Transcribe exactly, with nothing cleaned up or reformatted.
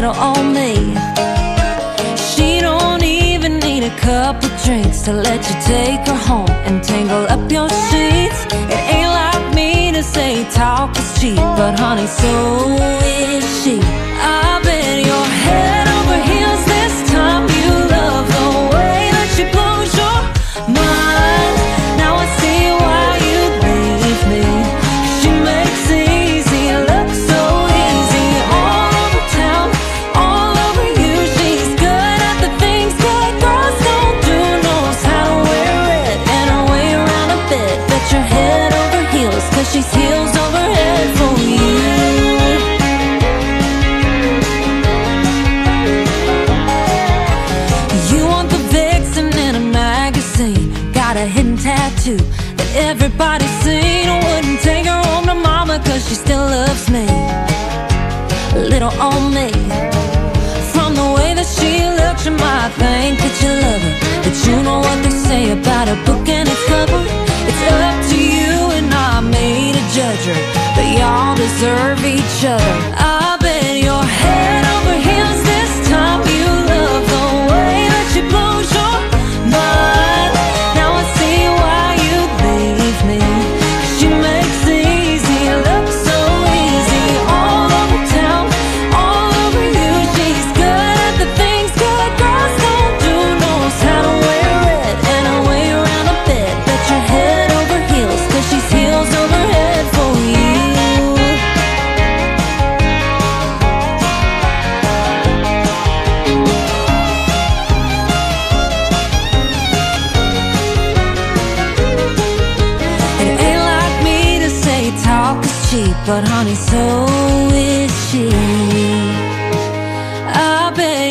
little old me. She don't even need a couple drinks to let you take her home and tangle up your sheets. It ain't like me to say talk is cheap, but honey, so is she. I bet you're head over heels this time. You love the way that she blows your mind. Now I see why you leave me. She makes it easy, look so easy. All over town, all over you. She's good at the things good girls don't do. Knows how to wear it and her way around a bit. Bet you're head over heels, cause she's heels over head for you. A hidden tattoo that everybody's seen. I wouldn't take her home to mama, cause she still loves me. Little old me. From the way that she looks, you might think that you love her, but you know what they say about a book and its cover. It's up to you and not me to judge her, but y'all deserve each other. I bet you're head over heels this time. You love the way that she blows your mind. But honey, so is she. I bet